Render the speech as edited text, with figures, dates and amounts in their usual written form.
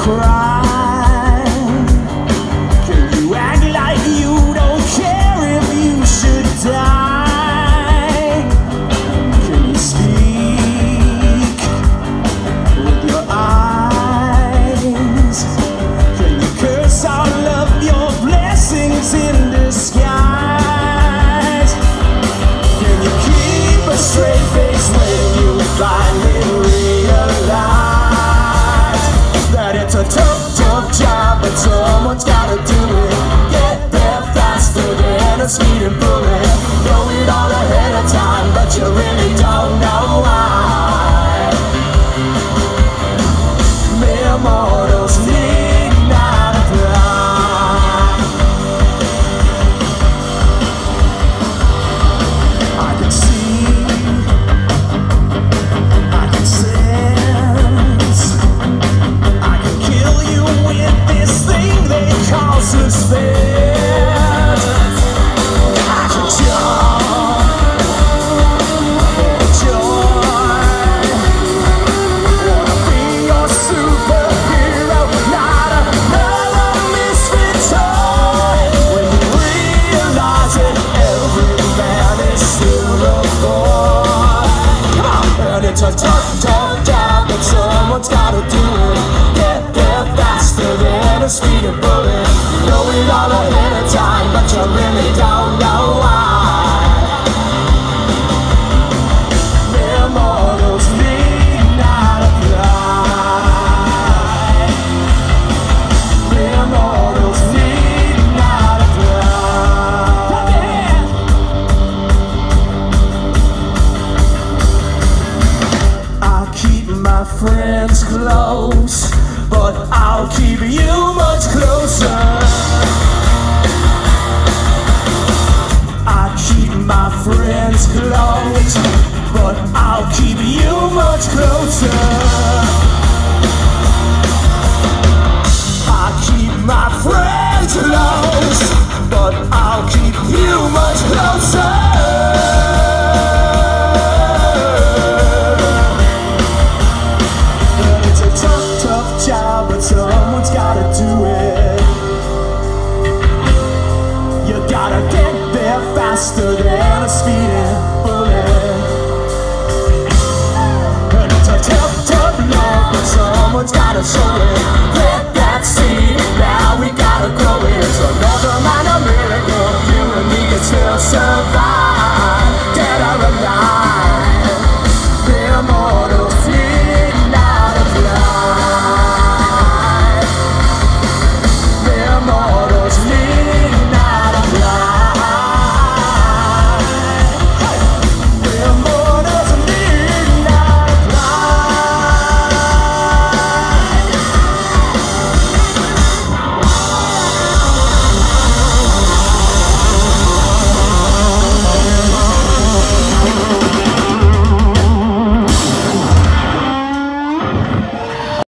cry? Can you act like you don't care if you should die? Can you speak with your eyes? Can you curse all of your blessings in disguise? Can you keep a straight face when you finally realize that it's a tough, tough job, but someone's gotta do it? Get there faster than a speeding bullet. Know it all ahead of time, but you really don't know why. Mere mortals need not apply. I can see, I can sense, I can kill you with this thing they call suspense. I can jump for joy. Wanna be your superhero, not another misfit toy. When you realize that every man is still a boy. And it's a tough, tough job, but someone's gotta do it. Get there faster than a speeding bullet. Know it all ahead of time, but you really don't know why. Mere mortals need not apply. Mere mortals need not apply. I keep my friends close, but I'll keep you much closer. I keep my friends close, but I'll keep you much closer. I keep my friends close, but I'll keep you much closer. It's a tough, tough job, but someone's gotta do it. You gotta get there faster than a speeding bullet. And it's a tough, tough love, but someone's gotta show it.